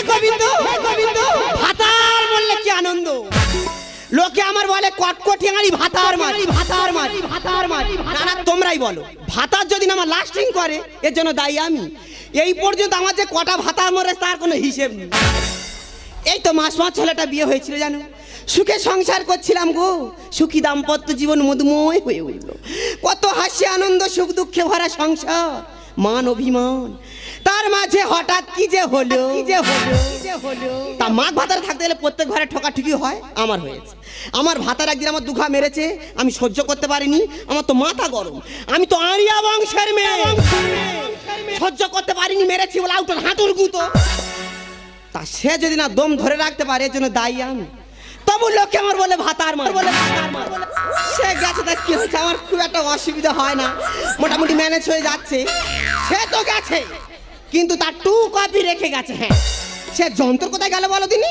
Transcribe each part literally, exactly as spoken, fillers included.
গোবিন্দ গোবিন্দ ভাতার বললে কি আনন্দ লোকে আমার বলে কটকটি আঙারি ভাতার মারি ভাতার মারি ভাতার মারি না না তোমরাই বলো ভাতার যদি না আমার লাস্টিং করে এর জন্য দায়ী আমি এই পর্যন্ত আমার যে কটা ভাতা মরে তার কোনো হিসেব নেই এই তো মাস মাস ছেলেটা বিয়ে হয়েছিল জানো সুখে সংসার করছিলাম গো সুখী দাম্পত্য জীবন মধুময় হয়ে উঠল কত হাসি আনন্দ সুখ দুঃখে ভরা সংসার মান অভিমান তার মাঝে হঠাৎ কি যে হলো কি যে হলো তা মাঘ ভাতারে থাকতে গেলে প্রত্যেক ঘরে ঠকাঠুকি হয় আমার হয়েছে আমার ভাতার একদিন আমার দুঘা মেরেছে আমি সহ্য করতে পারিনি আমার তো মাথা গরম আমি তো আরিয়া বংশের মেয়ে সহ্য করতে পারিনি মেরেছি বলে আউটার হাঁটুর গুঁতো তা সে যদি না দম ধরে রাখতে পারে এর জন্য দায়ী আমি তবু লোকে আমার বলে ভাতার মার বলে সে গেছে তা কি হয়েছে আমার খুব একটা অসুবিধা হয় না মোটামুটি ম্যানেজ হয়ে যাচ্ছে সে তো গেছে কিন্তু তার টু কপি রেখে গেছে হ্যাঁ সে যন্ত্র কোথায় গেল বলো তিনি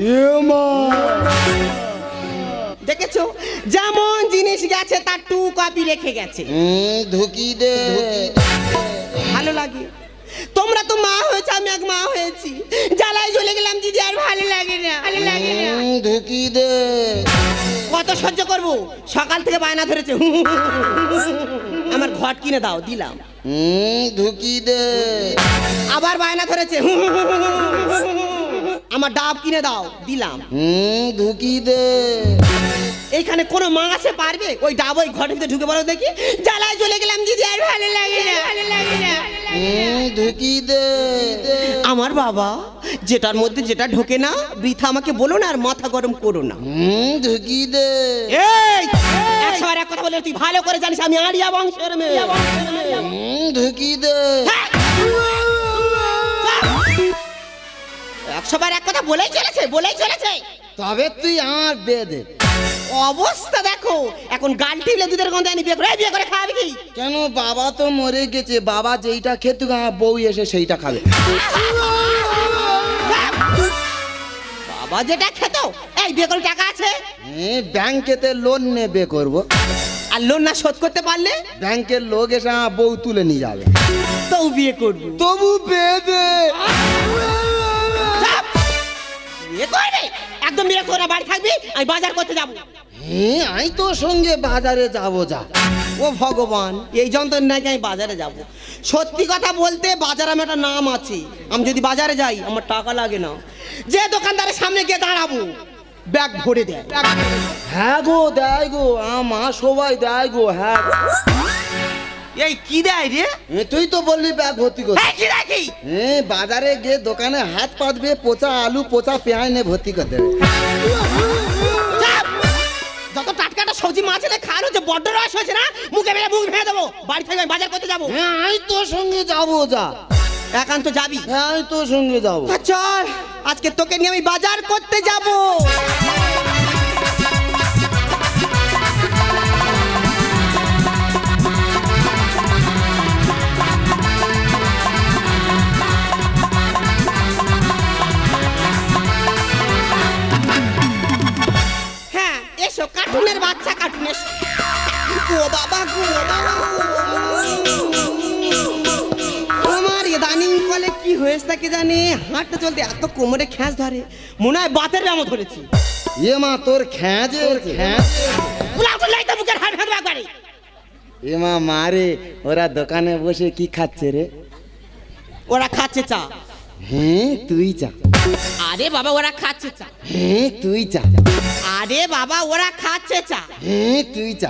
দেখেছো যেমন জিনিস গেছে তার টু কপি রেখে গেছে ধুকি দে ভালো লাগে তোমরা তো মা হয়েছে আমি এক মা হয়েছি জ্বালায় জ্বলে গেলাম দিদি আর ভালো লাগে না ভালো লাগে না ধুকি দে কত সহ্য করবো সকাল থেকে বায়না ধরেছে আমার ঘট কিনে দাও দিলাম ধুকি দে আবার বায়না ধরেছে আমার ডাব কিনে দাও দিলাম ধুকি দে এইখানে কোনো মা আসে পারবে ওই ডাব ওই ঘরের ভিতরে ঢুকে বলো দেখি জ্বালায় চলে গেলাম দিদি আর ভালো লাগে না ভালো লাগে না ধুকি দে আমার বাবা যেটার মধ্যে যেটা ঢোকে না বৃথা আমাকে বলো না আর মাথা গরম করো না ধুকি দে এই একশো এক কথা বলে তুই ভালো করে জানিস আমি আরিয়া বংশের মেয়ে ধুকি দে একশো বার এক কথা বলেই চলেছে বলেই চলেছে তবে তুই আমার বেদে অবস্থা দেখো এখন গাল টিপলে দুধের গন্ধে আনি বিয়ে করে বিয়ে করে খাওয়াবি কি কেন বাবা তো মরে গেছে বাবা যেইটা খেতে আমার বউ এসে সেইটা খাবে বাবা যেটা খেত এই বিয়ে করে টাকা আছে ব্যাংকেতে লোন নেবে করবো আর লোন না শোধ করতে পারলে ব্যাংকের লোক এসে আমার বউ তুলে নিয়ে যাবে তো বিয়ে করবো তবু বেদে একদম বিয়ে করে বাড়ি থাকবি আমি বাজার করতে যাবো হ্যাঁ আমি তোর সঙ্গে বাজারে যাবো যা ও ভগবান এই যন্ত্রণায় আমি বাজারে যাব সত্যি কথা বলতে বাজারে আমার একটা নাম আছে আমি যদি বাজারে যাই আমার টাকা লাগে না যে দোকানদারের সামনে গিয়ে দাঁড়াবো ব্যাগ ভরে দেয় হ্যাঁ গো দেয় গো আমার সবাই দেয় গো হ্যাঁ এই কি দেয় রে তুই তো বললি ব্যাগ ভর্তি করতে কি রাখি হ্যাঁ বাজারে গিয়ে দোকানে হাত পাতবে পচা আলু পচা পেঁয়াজ নিয়ে ভর্তি করে দেবে যত টাটকাটা সবজি মাছ এনে খাওয়ানো যে বড্ড রস হয়েছে না মুখে বেড়ে মুখ ভেঙে দেবো বাড়ি থেকে আমি বাজার করতে যাবো হ্যাঁ আমি তোর সঙ্গে যাবো যা একান্ত যাবি হ্যাঁ আমি তোর সঙ্গে যাবো চল আজকে তোকে নিয়ে আমি বাজার করতে যাবো হ্যাঁ এসো কার্টুনের বাচ্চা কার্টুন এসো ও বাবা গো আমার ইদানিং বলে কি হয়েছে তাকে জানি হাঁটতে চলতে এত কোমরে খ্যাঁচ ধরে মনে হয় বাতের নামও ধরেছি এ মা তোর খ্যাঁচে খ্যাঁচে এ মা মারে ওরা দোকানে বসে কি খাচ্ছে রে ওরা খাচ্ছে চা হ্যাঁ তুই চা আরে বাবা ওরা খাচ্ছে চা হ্যাঁ তুই চা আরে বাবা ওরা খাচ্ছে চা হ্যাঁ তুই চা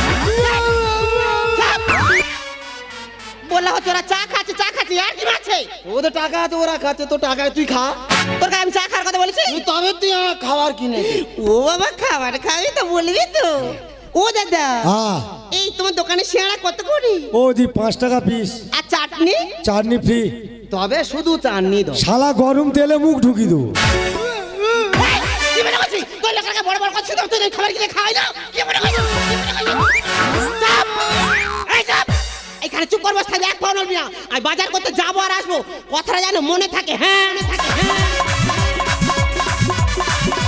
বললা হচ্ছে ওরা চা খাচ্ছে চা খাচ্ছে আর কি মারছে ওদের টাকা আছে ওরা খাচ্ছে তো টাকায় তুই খা তোর কাছে আমি চা খাওয়ার কথা বলেছি তবে তুই আমার খাবার কিনে ও বাবা খাবার খাবি তো বলবি তো ও দাদা হ্যাঁ এই তোমার দোকানে সিঙ্গাড়া কত করে ও দি পাঁচ টাকা পিস আর চাটনি চাটনি ফ্রি তবে শুধু চাটনি দাও শালা গরম তেলে মুখ ঢুকি দেবো কি মনে করছিস তোর লেখাকে বড় বড় কথা তুই খাবার কিনে খাওয়াই না কি মনে করছিস চাপ এই চাপ এখানে চুপ করে বসে থাকবি এক পাও নড়বি না আমি বাজার করতে যাবো আর আসবো কথাটা যেন মনে থাকে হ্যাঁ মনে থাকে হ্যাঁ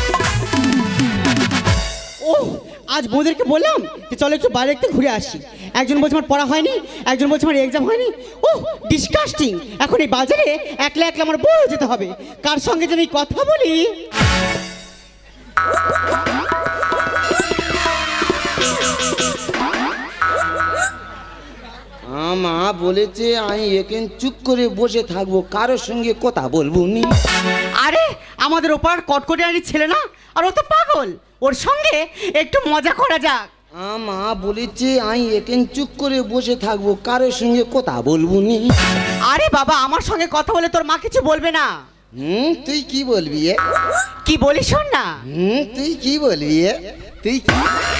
ও আজ বৌদেরকে বললাম যে চলো একটু বাইরে একটু ঘুরে আসি একজন বলছে আমার পড়া হয়নি, একজন বলছে আমার এক্সাম হয়নি। ও ডিসকাস্টিং। এখন এই বাজারে একলা একলা আমার বড় যেতে হবে, কার সঙ্গে যেন এই কথা বলি। মা বলেছে আমি এখানে চুপ করে বসে থাকবো, কারোর সঙ্গে কথা বলবো নি। আরে আমাদের ওপার কটকটিয়ারি ছেলে না, আর ও তো পাগল, ওর সঙ্গে একটু মজা করা যাক। মা বলেছে আমি এখানে চুপ করে বসে থাকবো, কারোর সঙ্গে কথা বলবো নি। আরে বাবা, আমার সঙ্গে কথা বলে তোর মা কিছু বলবে না। হুম তুই কি বলবি এ? কি বলি শোন না। হুম তুই কি বলবি এ? তুই কি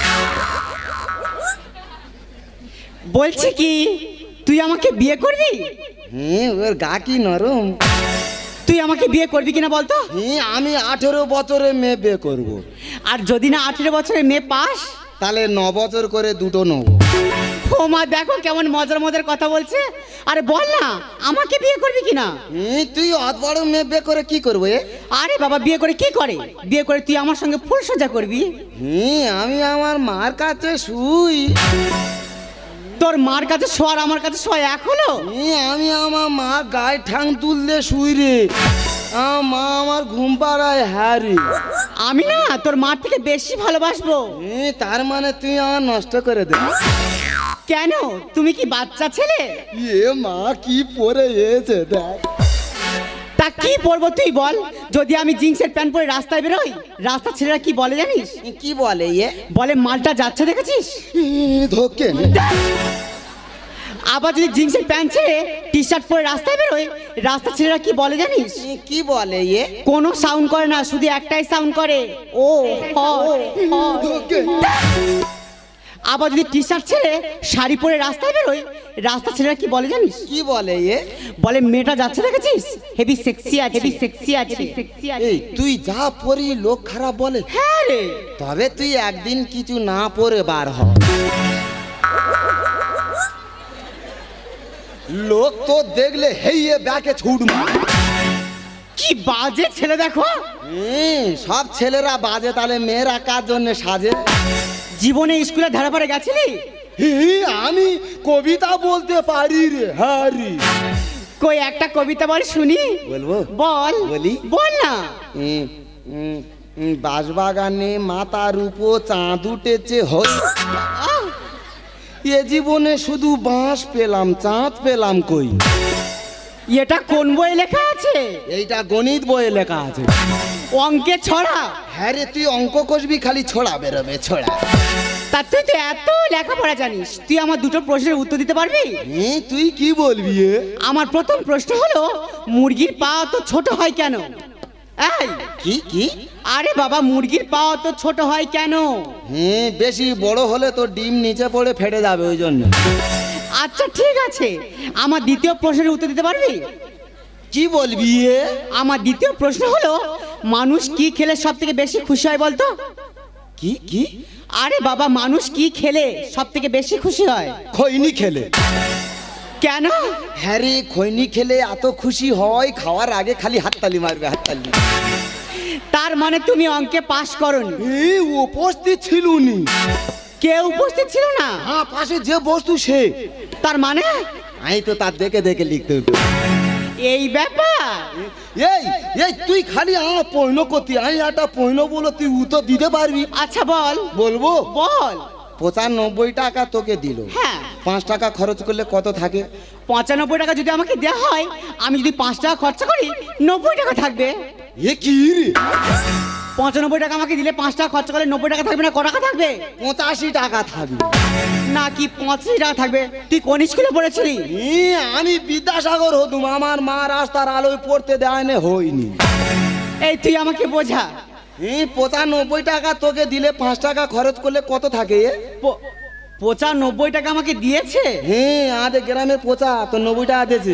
বলছি কি, তুই আমাকে বিয়ে করবি? হুম ওর গা কি নরম। তুই আমাকে বিয়ে করবি কিনা বলতো? হুম আমি আঠেরো বছরের মেয়ে বিয়ে করবো। আর যদি না আঠেরো বছরের মেয়ে পাস, তাহলে ন বছর করে দুটো নেব। ও মা দেখো কেমন মজার মজার কথা বলছে। আরে বল না, আমাকে বিয়ে করবি কিনা? হুম তুই অত বড় মেয়ে বিয়ে করে কি করবো এ? আরে বাবা, বিয়ে করে কি করে? বিয়ে করে তুই আমার সঙ্গে ফুল সোজা করবি। হুম আমি আমার মার কাছে শুই। তোর মার কাছে শোয়ার আমার কাছে শোয়া এক হলো? হুম আমি আমার মা গায়ে ঠাং তুললে শুই রে, আমার মা আমার ঘুম পাড়ায় হ্যাঁ রে। আমি না তোর মার থেকে বেশি ভালোবাসবো। হুম তার মানে তুই আমার নষ্ট করে দে। কেন, তুমি কি বাচ্চা ছেলে? এ মা কি পরে এসে দেখ। তা কি পরবো তুই বল? যদি আমি জিন্সের প্যান্ট পরে রাস্তায় বেরোই, রাস্তা ছেলেরা কি বলে জানিস? কি বলে এ? বলে মালটা যাচ্ছে দেখেছিস। ধোকে আবার যদি জিন্সের প্যান্ট ছেড়ে টি শার্ট পরে রাস্তায় বেরোয়, রাস্তা ছেলেরা কি বলে জানিস? কি বলে এ? কোনো সাউন্ড করে না, শুধু একটাই সাউন্ড করে, ও হ, হ। ধোকে আবার যদি টি শার্ট ছেড়ে শাড়ি পরে রাস্তায় বেরোয়, রাস্তা ছেলেরা কি বলে জানিস? কি বলে এ? বলে মেয়েটা যাচ্ছে দেখেছিস, হেভি সেক্সি আছে, হেভি সেক্সি আছে। এই তুই যা পরি লোক খারাপ বলে। হ্যাঁ রে। তবে তুই একদিন কিছু না পরে বার হ, লোক তো দেখলে হেইয়ে ব্যাকে ছুট মার। কি বাজে ছেলে দেখো। হুম সব ছেলেরা বাজে, তাহলে মেয়েরা কার জন্য সাজে? জীবনে স্কুলে ধারে পারে গেছিলি? আমি কবিতা বলতে পারি রে। হ্যাঁ রে। কই একটা কবিতা বল শুনি। বলবো? বল। বলি? বল না। উম, উম, উম, বাঁশবাগানে মাথার উপর চাঁদ উঠেছে হই, আহ, এ জীবনে শুধু বাঁশ পেলাম, চাঁদ পেলাম কই। এটা কোন বই লেখা আছে? এইটা গণিত বইয়ে লেখা আছে। অঙ্কে ছড়া? হ্যাঁ রে, তুই অঙ্ক কষবি খালি ছোড়া বেরোবে ছোড়া। তা তুই তো এত লেখাপড়া জানিস, তুই আমার দুটো প্রশ্নের উত্তর দিতে পারবি? হুম তুই কি বলবি এ? আমার প্রথম প্রশ্ন হলো, মুরগির পা তো ছোট হয় কেন? এই কি কি? আরে বাবা, মুরগির পা তো ছোট হয় কেন? হুম বেশি বড় হলে তো ডিম নিচে পড়ে ফেটে যাবে, ওই জন্য। আচ্ছা ঠিক আছে, আমার দ্বিতীয় প্রশ্নের উত্তর দিতে পারবি? কি বলবি এ? আমার দ্বিতীয় প্রশ্ন হলো, মানুষ কি খেলে সব থেকে বেশি খুশি হয় বলতো? কি কি? আরে বাবা, মানুষ কি খেলে সব থেকে বেশি খুশি হয়? খৈনি খেলে। কেন? হ্যাঁ রে, খৈনি খেলে এত খুশি হয়, খাওয়ার আগে খালি হাততালি মারবে, হাততালি। তার মানে তুমি অঙ্কে পাশ করনি? এই উপস্থিত ছিলুনি। কেউ উপস্থিত ছিল না? হ্যাঁ, পাশে যে বস্তু সে। তার মানে? আমি তো তার দেখে দেখে লিখতে হতো। এই ব্যাপার? এই এই তুই খালি আমার পয়ন করতি, আমি একটা পয়ন বলো, তুই উত্তর দিতে পারবি? আচ্ছা বল। বলবো? বল। পঁচানব্বই টাকা তোকে দিল, হ্যাঁ। পাঁচ টাকা খরচ করলে কত থাকে? পঁচানব্বই টাকা যদি আমাকে দেওয়া হয়, আমি যদি পাঁচ টাকা খরচা করি, নব্বই টাকা থাকবে। এ কি রে? পঁচানব্বই টাকা আমাকে দিলে পাঁচ টাকা খরচা করলে নব্বই টাকা থাকবে না, ক টাকা থাকবে? পঁচাশি টাকা থাকবে। না কি পঁচাশি টাকা থাকবে? তুই কোন স্কুলে পড়েছিলি? ই, আমি বিদ্যাসাগর হতুম, আমার মা রাস্তার আলোয় পড়তে দেয় না, হইনি। এই তুই আমাকে বোঝা। এই পঁচানব্বই টাকা তোকে দিলে পাঁচ টাকা খরচ করলে কত থাকে? এ প- পঁচানব্বই টাকা আমাকে দিয়েছে? হ্যাঁ, আমাদের গ্রামের পচা তো নব্বই টাকা দিয়েছে,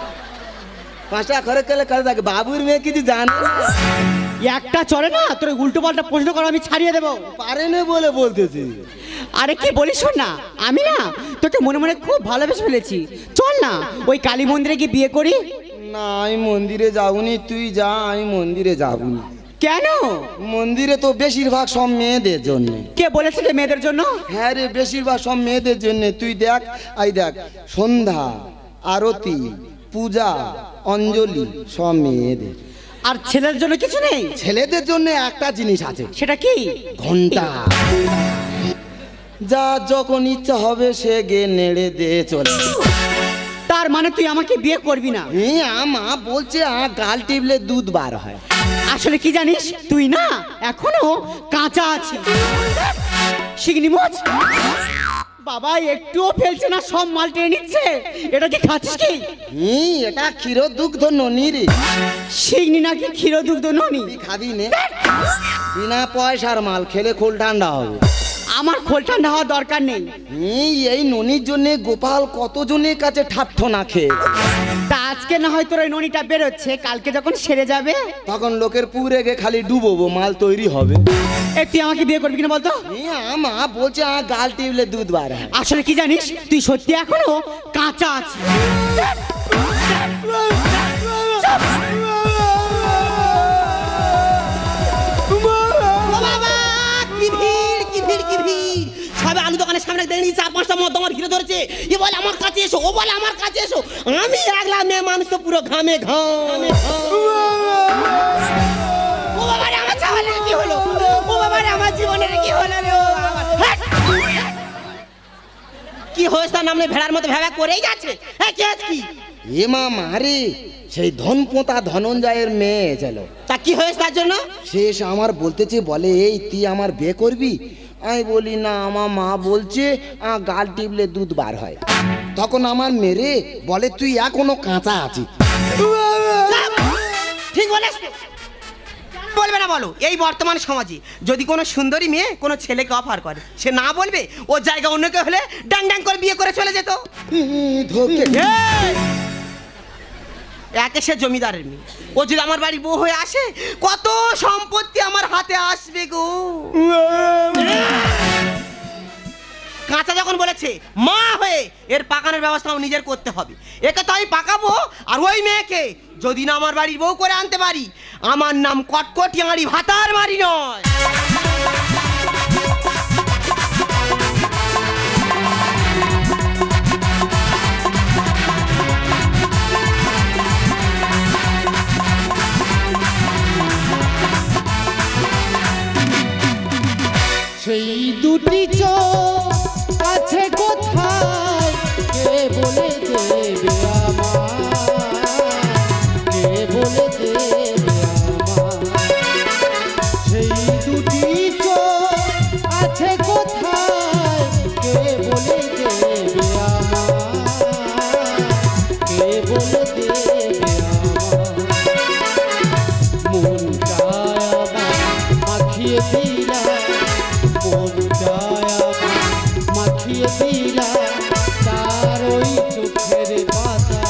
পাঁচ টাকা খরচ করলে কত থাকে? বাবুর মেয়ে কিছু জানে না। একটা চলে না, তোর উল্টো পাল্টা প্রশ্ন করা আমি ছাড়িয়ে দেবো। পারে না বলে বলতেছি। আরে কি বলিস শোন না, আমি না তোকে মনে মনে খুব ভালোবেসে ফেলেছি। চল না ওই কালী মন্দিরে গিয়ে বিয়ে করি। না, আমি মন্দিরে যাবনি, তুই যা, আমি মন্দিরে যাবনি। কেন? মন্দিরে তো বেশিরভাগ সব মেয়েদের জন্য। কে বলেছে যে মেয়েদের জন্য? হ্যাঁ রে, বেশিরভাগ সব মেয়েদের জন্য। তুই দেখ, আই দেখ, সন্ধ্যা, আরতি, পূজা, অঞ্জলি সব মেয়েদের। আর ছেলের জন্য কিছু নেই? ছেলেদের জন্য একটা জিনিস আছে। সেটা কি? ঘন্টা। যা যখন ইচ্ছা হবে সে গে নেড়ে দে চলে। তার মানে তুই আমাকে বিয়ে করবি না? মা বলছে আ গাল টিপলে দুধ বার হয়। আসলে কি জানিস, তুই না এখনো কাঁচা আছিস। শিগনি মোচ বাবা একটুও ফেলছে না, সব মাল টেনে নিচ্ছে। এটা কি খাচ্ছিস কি? হুম, এটা ক্ষীর দুগ্ধ ননি রে। শিগনি নাকি ক্ষীর দুগ্ধ ননি? খাবি নে, বিনা পয়সার মাল, খেলে খোল ঠান্ডা হবে। আমার খোল ঠান্ডা হওয়ার দরকার নেই। এই ননির জন্য গোপাল কতজনের কাছে ঠাট্টো না খেয়ে। তা আজকে না হয় তোর ওই ননিটা বেরোচ্ছে, কালকে যখন সেরে যাবে তখন লোকের পুরে গে খালি ডুবোবো, মাল তৈরি হবে। এ তুই আমাকে বিয়ে করবি কিনা বলতো? মা বলছে আ গাল টিপলে দুধ বার হয়। আসলে কি জানিস, তুই সত্যি এখনো কাঁচা আছিস। আলু দোকানের সামনে দেখি চার পাঁচটা মদ আমার ঘিরে ধরেছে। এ বলে আমার কাছে এসো, ও বলে আমার কাছে এসো। আমি একলা মেয়ে মানুষ তো পুরো ঘামে ঘামে। ও বাবা রে, আমার চাওয়ালের কি হলো? ও বাবা রে, আমার জীবনের কি হলো রে? ও বাবা, কি হয়েছে তার নামে ভেড়ার মতো ভেড়া করেই যাচ্ছে। হ্যাঁ কি আছে কি? এ মা মারে, সেই ধন পোঁতা ধনঞ্জয়ের মেয়ে চলো। তা কি হয়েছে তার জন্য? শেষ আমার বলতেছে, বলে এই তুই আমার বিয়ে করবি? আমি বলি না, আমার মা বলছে গাল টিপলে দুধ বার হয়। তখন আমার মেরে বলে তুই এখনো কাঁচা আছিস। ঠিক বলেছ, বলবে না বলো? এই বর্তমান সমাজে যদি কোনো সুন্দরী মেয়ে কোনো ছেলেকে অফার করে, সে না বলবে? ওর জায়গা অন্য কেউ হলে ডাং ডাং করে বিয়ে করে চলে যেত। একে সে জমিদারের মেয়ে, ও যদি আমার বাড়ি বউ হয়ে আসে, কত সম্পত্তি আমার হাতে আসবে গো। কাঁচা যখন বলেছে, মা হয়ে এর পাকানোর ব্যবস্থা আমার নিজের করতে হবে। একে তো আমি পাকাবো, আর ওই মেয়েকে যদি না আমার বাড়ির বউ করে আনতে পারি, আমার নাম কটকটিয়াঙাড়ি ভাতার মারি নয়। সেই দুটি চোখ আছে কোথায়, কে বলে দেবে আমায়, কে বলে দেবে আমায়। সেই দুটি চোখ আছে কোথায়, কে বলে দেবে আমায়, কে বলে দেবে আমায়। মনটায় আমার মাখিয়ে দিলা, মাখিয়ে দিলা তার ওই চোখের পাতা।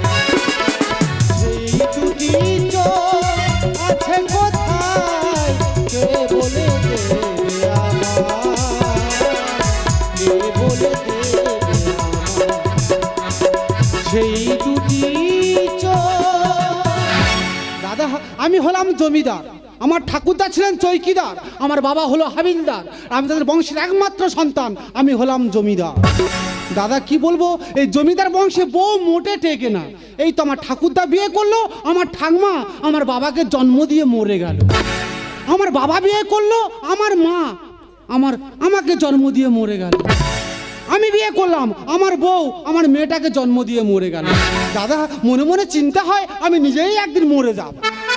সেই দুটি চোখ আছে কোথায়, কে বলে দেবে আমায়, কে বলে দেবে আমায়। সেই দুটি চোখ। দাদা, আমি হলাম জমিদার, আমার ঠাকুরদা ছিলেন চৌকিদার, আমার বাবা হলো হাবিলদার, আমি তাদের বংশের একমাত্র সন্তান, আমি হলাম জমিদার। দাদা কি বলবো, এই জমিদার বংশে বউ মোটে টেকে না। এই তো আমার ঠাকুরদা বিয়ে করলো, আমার ঠাকমা আমার বাবাকে জন্ম দিয়ে মরে গেল। আমার বাবা বিয়ে করলো, আমার মা আমার আমাকে জন্ম দিয়ে মরে গেল। আমি বিয়ে করলাম, আমার বউ আমার মেয়েটাকে জন্ম দিয়ে মরে গেল। দাদা মনে মনে চিন্তা হয় আমি নিজেই একদিন মরে যাব।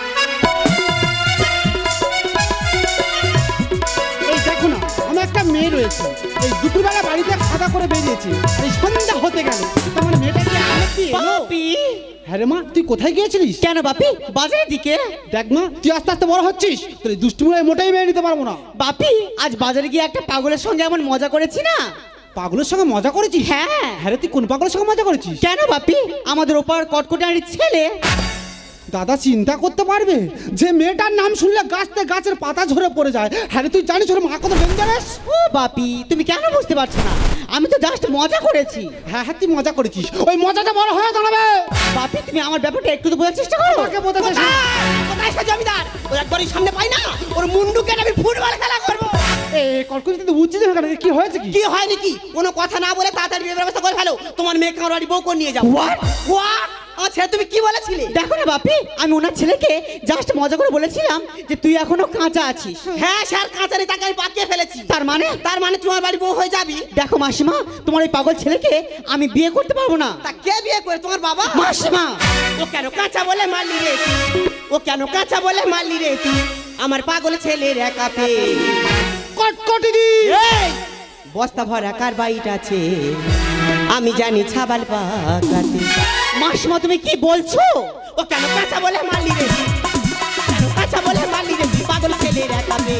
একটা মেয়ে রয়েছে, এই দুপুরবেলা বাড়িতে খাওয়া করে বেরিয়েছে, এই সন্ধ্যা হতে গেল, তোমার মেয়েটাকে আনতে এলো। হ্যাঁ রে মা, তুই কোথায় গিয়েছিলিস? কেন বাপি? বাজারের দিকে। দেখ মা, তুই আস্তে আস্তে বড় হচ্ছিস, তোর এই দুষ্টুমিরাই মোটেই মেনে নিতে পারবো না। বাপি, আজ বাজারে গিয়ে একটা পাগলের সঙ্গে এমন মজা করেছি না। পাগলের সঙ্গে মজা করেছিস? হ্যাঁ। হ্যাঁ রে, তুই কোন পাগলের সঙ্গে মজা করেছিস? কেন বাপি? আমাদের ওপার কটকটিয়াঙাড়ির ছেলে। দাদা চিন্তা করতে পারবে, যে মেয়েটার নাম শুনলে গাছতে গাছের পাতা ঝরে পড়ে যায়। হ্যাঁ তুই জানিস ওর মা কত ডেঞ্জারাস? ও বাপি, তুমি কেন বুঝতে পারছো না? আমি তো জাস্ট মজা করেছি। হ্যাঁ হ্যাঁ তুই মজা করেছিস, ওই মজাটা বড় হয়ে দাঁড়াবে। বাপি, তুমি আমার ব্যাপারটা একটু তো বোঝার চেষ্টা করো। আমাকে বোঝাতে এসে জমিদার ওর একবারই সামনে পাই না ওর মুন্ডু কেটে আমি ফুটবল খেলা করবো। এ কলকুচি তো উচিত হয়ে গেল, কি হয়েছে কি? কি হয় নাকি? কোনো কথা না বলে তাড়াতাড়ি বিয়ের ব্যবস্থা করে ফেলো, তোমার মেয়েকে আমার বাড়ি বউ করে নিয়ে যাও। What? হোয়াট? আমার ছেলে তুমি কি বলেছিলে? দেখো না বাপি, আমি ওনার ছেলেকে জাস্ট মজা করে বলেছিলাম যে তুই এখনো কাঁচা আছিস। হ্যাঁ স্যার কাঁচারি তাকে আমি পাকিয়ে ফেলেছি। তার মানে? তার মানে তোমার বাড়ি বউ হয়ে যাবি। দেখো মাসিমা, তোমার এই পাগল ছেলেকে আমি বিয়ে করতে পারবো না। তা কে বিয়ে করে? তোমার বাবা? মাসিমা, ও কেন কাঁচা বলে মারলি রে তুই? ও কেন কাঁচা বলে মারলি রে তুই? আমার পাগল ছেলের একা পে কটকটি দি এই বস্তা ভরা কার বাইট আছে আমি জানি ছাবাল পাকাতে। মাসিমা তুমি কি বলছো? ও কেন কাঁচা বলে মারলি রে তুই? কেন কাঁচা বলে মারলি রে তুই? পাগল ছেলের একা পে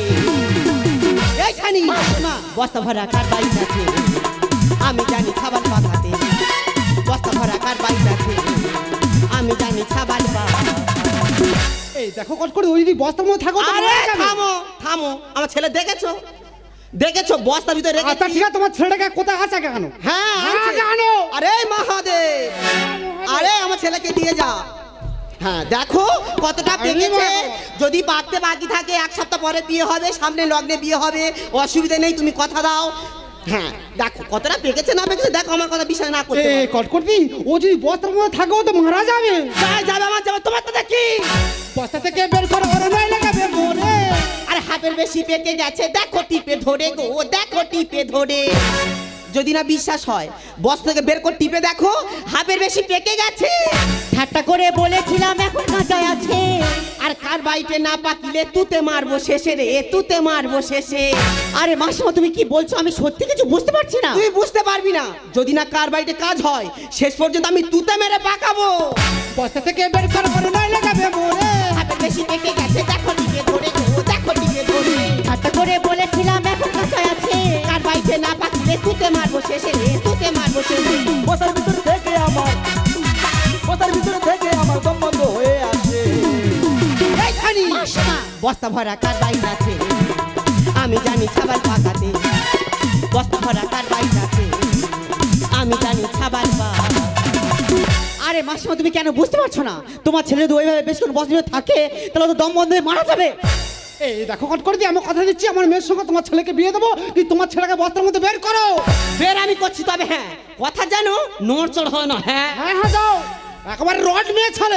এই ছানি বস্তা ভরা কার বাইট আছে আমি জানি ছাবাল পাকাতে। বস্তা ভরা কার বাইট আছে আমি জানি ছাবাল পাকাতে। এই দেখো কটকটি, ওই যদি বস্তার মধ্যে থাকো তো আরে মারা যাবে। থামো থামো, আমার ছেলে দেখেছো দেখেছো বস্তার ভিতরে রেখে? আচ্ছা ঠিক আছে, তোমার ছেলেটাকে কোথায় আছে কেন? হ্যাঁ হ্যাঁ, আনছে। জানো। আরে মহাদেব, আরে আমার ছেলেকে দিয়ে যা। হ্যাঁ দেখো কতটা আরে পেকেছে। বাবা। যদি বাড়তে বাকি থাকে এক সপ্তাহ পরে বিয়ে হবে, সামনে লগ্নে বিয়ে হবে, অসুবিধা নেই, তুমি কথা দাও। হ্যাঁ দেখো কতটা পেকেছে না পেকেছে, দেখো আমার কথা বিশ্বাস না করতে এই পারো। কটকটি, ও যদি বস্তার মধ্যে থাকো তো মারা যাবে। যাই যাবে আমার যাবে, তোমার তো দেখি। বস্তা থেকে বের করো, ওরে নাই লাগাবে মরে। আর হাতের বেশি পেকে গেছে, দেখো টিপে ধরে গো, দেখো টিপে ধরে। যদি না বিশ্বাস হয় বস্তা থেকে বের করে টিপে দেখো, হাতের বেশি পেকে গেছে। ঠাট্টা করে বলেছিলাম এখন কাঁচা আছে। আর কার বাইটে না পাকিলে তুতে মারবো শেষে রে, তুতে মারবো শেষে। আরে মাসিমা তুমি কি বলছো? আমি সত্যি কিছু বুঝতে পারছি না। তুই বুঝতে পারবি না, যদি না কার বাইটে কাজ হয় শেষ পর্যন্ত আমি তুতে মেরে পাকাবো। বস্তা থেকে বের করো, ওরে নাই লাগাবে মরে। হাতের বেশি পেকে গেছে, দেখো টিপে ধরে গো, দেখো টিপে ধরে। ঠাট্টা করে বলেছিলাম এখন কাঁচা আছে। কার বাইটে না পাকিলে তুতে মারবো শেষে রে, তুতে মারবো শেষে। বসার ভিতর থেকে আমার বসার ভিতর থেকে আমার দম বন্ধ হয়ে আসে। এইখানি মাসিমা, বস্তা ভরা কার বাইট আছে আমি জানি ছাবাল পাকাতে। বস্তা ভরা কার বাইট আছে আমি জানি ছাবাল পাকাতে। আরে মাসিমা তুমি কেন বুঝতে পারছো না? তোমার ছেলে যদি ওইভাবে বেশ করে বসে থাকে তাহলে তো দম বন্ধ হয়ে মারা যাবে। এই দেখো কটকটি, আমি কথা দিচ্ছি আমার মেয়ের সঙ্গে তোমার ছেলেকে বিয়ে দেবো, কি তোমার ছেলেকে বস্তার মধ্যে বের করো। বের আমি করছি, তবে হ্যাঁ কথা জানো নড়চড় হয় না। হ্যাঁ হ্যাঁ হ্যাঁ যাও, একেবারে রড মেয়ে ছেলে।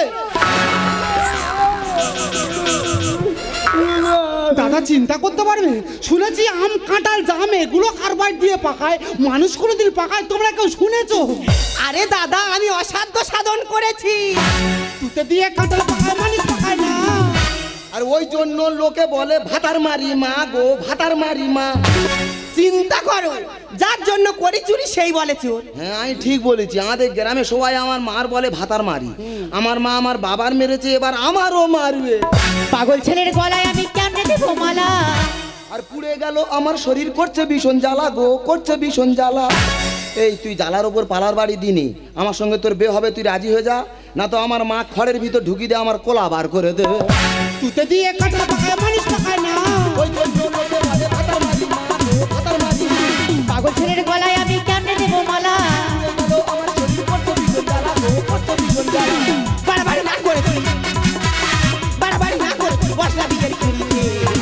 দাদা চিন্তা করতে পারবে, শুনেছি আম কাঁঠাল জাম এগুলো কার্বাইড দিয়ে পাকায়, মানুষ কোনোদিন পাকায়, তোমরা কেউ শুনেছো? আরে দাদা আমি অসাধ্য সাধন করেছি। তুতে দিয়ে কাঁঠাল পাকায়, মানুষ পাকায় না। আর ওই জন্য লোকে বলে ভাতার মারি মা গো, ভাতার মারি মা। চিন্তা করো, যার জন্য করি চুরি সেই বলে চোর। হ্যাঁ আমি ঠিক বলেছি, আমাদের গ্রামে সবাই আমার মার বলে ভাতার মারি। আমার মা আমার বাবার মেরেছে, এবার আমারও মারবে। পাগল ছেলের গলায় আমি কেমনে দেবো মালা? আর পুড়ে গেল আমার শরীর, করছে ভীষণ জ্বালা গো, করছে ভীষণ জ্বালা। এই তুই জ্বালার ওপর পালার বাড়ি দিনি, আমার সঙ্গে তোর বিয়ে হবে, তুই রাজি হয়ে যা, না তো আমার মা খড়ের ভিতর ঢুকি দিয়ে আমার কোলা বার করে দেবে। তুতে দিয়ে কাঁঠাল পাকায়, মানুষ পাকায় না। ওই জন্য লোকে বলে ভাতার মারি মা গো, ভাতার মারি মা। পাগল ছেলের গলায় আমি কেমনে দেবো মালা? পুড়ে গেল আমার শরীর, করছে ভীষণ জ্বালা গো, করছে ভীষণ জ্বালা। বাড়াবাড়ি না করে তুই, বাড়াবাড়ি না করে তুই বসলা বিয়ের চুরিতে।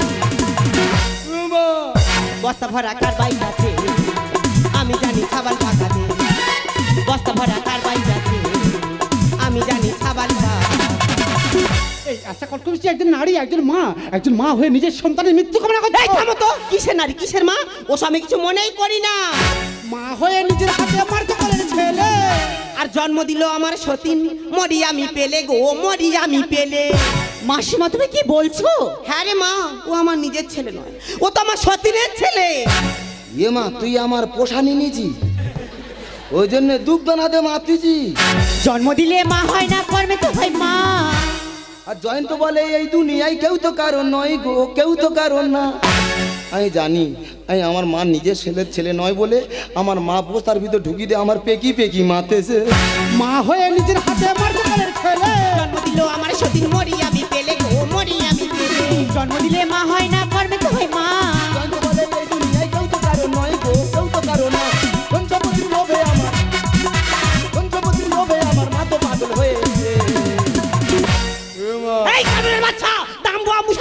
বস্তা ভরা কার বাইক আছে আমি জানি ছাবাল পাকাতে। বস্তা ভরা কার বাইক আছে আমি জানি ছাবাল পাকাতে। এই আচ্ছা কটকটি, একজন নারী একজন মা, একজন মা হয়ে নিজের সন্তানের মৃত্যু কামনা করছে। এই থামো তো, কিসের নারী কিসের মা? ওসব আমি কিছু মনেই করি না। মা হয়ে নিজের হাতে মারতে পারে ছেলে। আর জন্ম দিল আমার সতীন, মরি আমি পেলে গো, মরি আমি পেলে। মাসিমা তুমি কি বলছো? হ্যাঁ রে মা, ও আমার নিজের ছেলে নয়, ও তো আমার সতীনের ছেলে। এ মা তুই আমার পোষা নিয়েছি, ওই জন্য দুগ্ধ না দে মাতিছি। জন্ম দিলে মা হয় না, কর্মে তো হয় মা। আর জয়ন্ত বলে এই দুনিয়ায় কেউ তো কারণ নয় গো, কেউ তো কারণ না। আমি জানি আমি আমার মা নিজের ছেলের ছেলে নয় বলে আমার মা বস্তার ভিতর ঢুকি দিয়ে আমার পেকি পেকি মাতেছে। মা হয়ে নিজের হাতে মারতে পারে ছেলে। জন্ম দিল আমার সতীন, মরি আমি পেলে গো, মরি আমি পেলে। জন্ম দিলে মা হয় না, কর্মে তো হয় মা। জয়ন্ত বলে এই দুনিয়ায় কেউ তো কারণ নয় গো, কেউ তো কারণ না। পঞ্চপতির লোভে আমার পঞ্চপতির লোভে আমার মা তো পাগল হয়েছে। এই কারণের বাচ্চা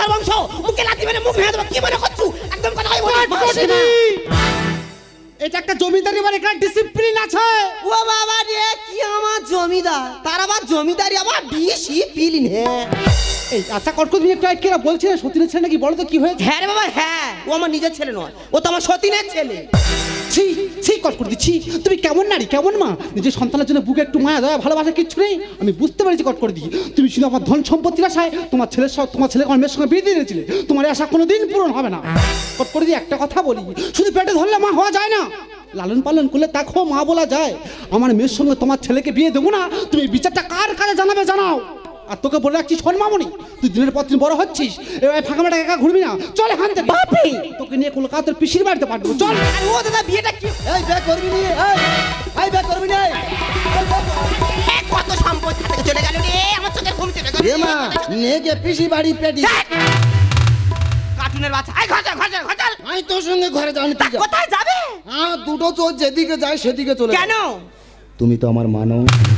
নকর বংশ, মুখে লাথি মেরে মুখ ভেঙে দেবো, কি মনে করছো? একদম কথা বলি কাটকটি! এটা একটা জমিদারি বাড়ি, এখানে ডিসিপ্লিন আছে। ও বাবা রে, কি আমার জমিদার, তার আবার জমিদারি আবার ডিসিপ্লিন। হ্যাঁ এই আচ্ছা কটকটি, তুমি একটা কেরা বলছিলে সতীনের ছেলে নাকি, বলো তো কি হয়েছে? হ্যাঁ রে বাবা, হ্যাঁ, ও আমার নিজের ছেলে নয়, ও তো আমার সতীনের ছেলে। ছি ছি কটকটি, ছি, তুমি কেমন নারী, কেমন মা, নিজের সন্তানের জন্য বুকে একটু মায়া দয়া ভালোবাসা কিচ্ছু নেই। আমি বুঝতে পেরেছি কটকটি, তুমি শুধু আমার ধন সম্পত্তির আশায় তোমার ছেলের সঙ্গে তোমার ছেলে আমার মেয়ের সঙ্গে বিয়ে দিয়ে দিয়েছিলে। তোমার আশা কোনো দিন পূরণ হবে না। কটকটি, একটা কথা বলি, শুধু পেটে ধরলে মা হওয়া যায় না, লালন পালন করলে দেখো মা বলা যায়। আমার মেয়ের সঙ্গে তোমার ছেলেকে বিয়ে দেবো না, তুমি বিচারটা কার কাছে জানাবে জানাও। আর তোকে বলে রাখছি, শোন মামনি, তুই দিনের পর দিন বড় হচ্ছিস, এবার ফাঁকা মাঠে একা ঘুরবি না, চল এখান থেকে। বাপরে! তোকে নিয়ে কলকাতার পিসির বাড়িতে পাঠাবো, চল। আর ও দাদা বিয়েটা কি? এই বে করবি নি, এই এই বে করবি নি। এ, কত সম্পত্তি থেকে চলে গেল রে, আমার চোখে ঘুম চলে গেল। এ মা, নেগে পিসি বাড়ি পেটি। কার্টুনের বাচ্চা, এই ঘরে ঘরে ঘরে। আমি তোর সঙ্গে ঘরে যাওনি, তুই যা। কোথায় যাবে? হ্যাঁ, দুটো চোর যেদিকে যায় সেদিকে চলে কেন? যাও। তুমি তো আমার মানো,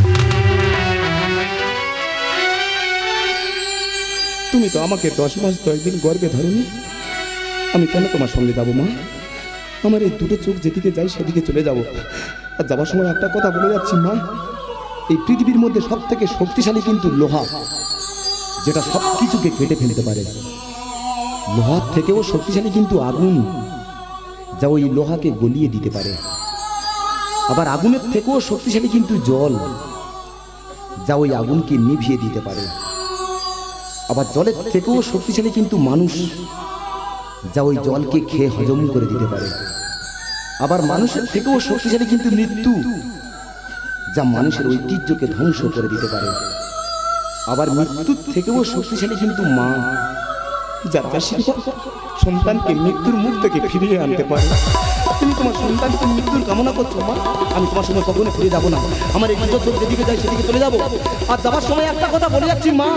তুমি তো আমাকে দশ মাস দশ দিন গর্ভে ধরনি, আমি কেন তোমার সঙ্গে যাবো মা? আমার এই দুটো চোখ যেদিকে যায় সেদিকে চলে যাব। আর যাবার সময় একটা কথা বলে যাচ্ছি মা, এই পৃথিবীর মধ্যে সব থেকে শক্তিশালী কিন্তু লোহা, যেটা সব কিছুকে কেটে ফেলতে পারে। লোহার থেকেও শক্তিশালী কিন্তু আগুন, যা ওই লোহাকে গলিয়ে দিতে পারে। আবার আগুনের থেকেও শক্তিশালী কিন্তু জল, যা ওই আগুনকে নিভিয়ে দিতে পারে। আবার জলের থেকেও শক্তিশালী কিন্তু মানুষ, যা ওই জলকে খেয়ে হজম করে দিতে পারে। আবার মানুষের থেকেও শক্তিশালী কিন্তু মৃত্যু, যা মানুষের ঐতিহ্যকে ধ্বংস করে দিতে পারে। আবার মৃত্যুর থেকেও শক্তিশালী কিন্তু মা, যার আশীর্বাদ সন্তানকে মৃত্যুর মুখ থেকে ফিরিয়ে আনতে পারে। তুমি তোমার সন্তানকে মৃত্যুর কামনা করছো মা, আমি তোমার সঙ্গে কখনো ফিরে যাবো না। আমার এই দুটো চোখ যেদিকে যায় সেদিকে চলে যাবো। আর যাবার সময় একটা কথা বলে যাচ্ছি মা,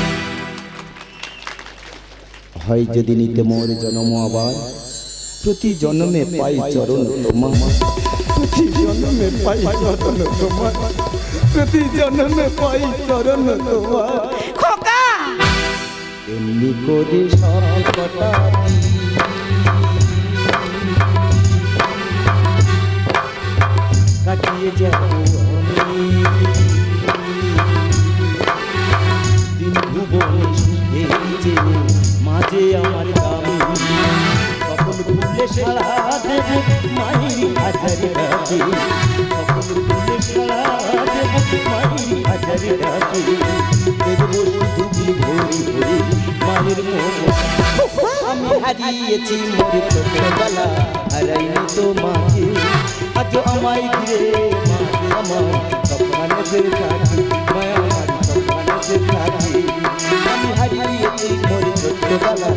হয় যদি নিতে মোর জন্ম আবার, প্রতি জন্মে পাই চরণ তোমার, প্রতি জন্মে পাই চরণ তোমার, প্রতি জন্মে পাই চরণ তোমার। খোকা! এমনি করে সব কথা কাটিয়ে যাব আমি, দিন ভুবনে সুখে যে মাঝে আমার দামি, সকল ভুলে সারা দেব মায়ের হাজারে ডাকে, সকল ভুলে সারা দেব মায়ের হাজারে ডাকে, দেখবো শুধু ভরি ভরি মায়ের মোহ। আমি হারিয়েছি মোর ছোটবেলা, হারাইনি তো মাকে, আজ আমায় ঘিরে মাকে আমার স্বপ্নের কাছে, মায়া আমার স্বপ্নের কাছে। আমি হারিয়েছি মোর ছোটবেলা,